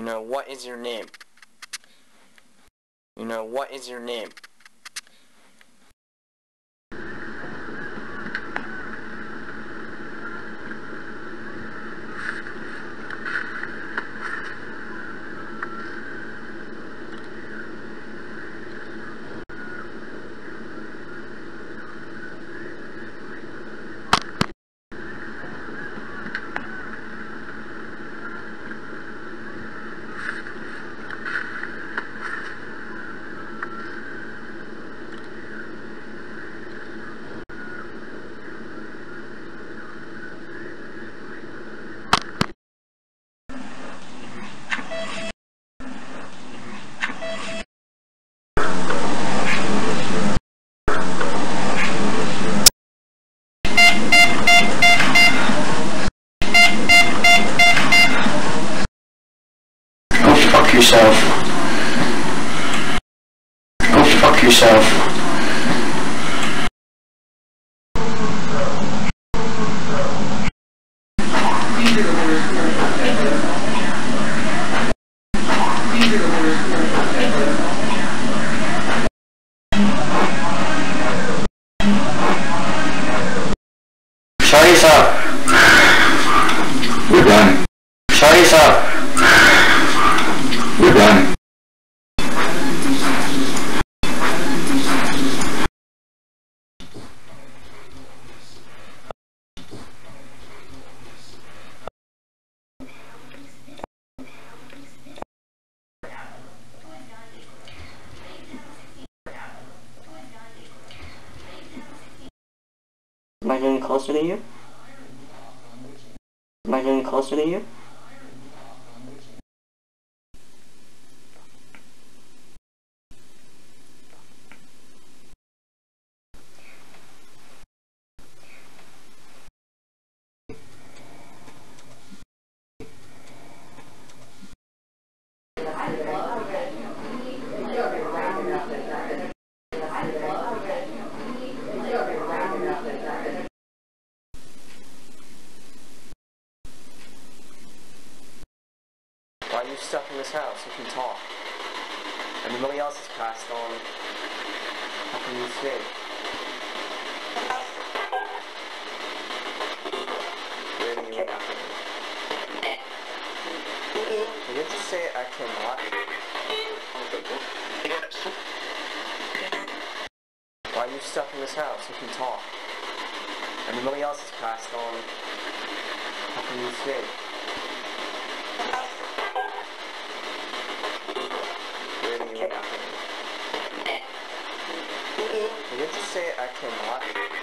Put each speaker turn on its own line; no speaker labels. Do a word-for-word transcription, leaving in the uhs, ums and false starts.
know, what is your name? You know, what is your name?
Fuck yourself. Go fuck yourself. Shut yourself. We're done. Shut yourself. We're done.
Am I getting closer to you? Am I getting closer to you?
Why are you stuck in this house? You can talk. Everybody else has passed on. How can you escape? Really, you went after me. You didn't just say I cannot. Why are you stuck in this house? You can talk. Everybody else has passed on. How can you escape? Really, you went after me. You didn't just say I cannot.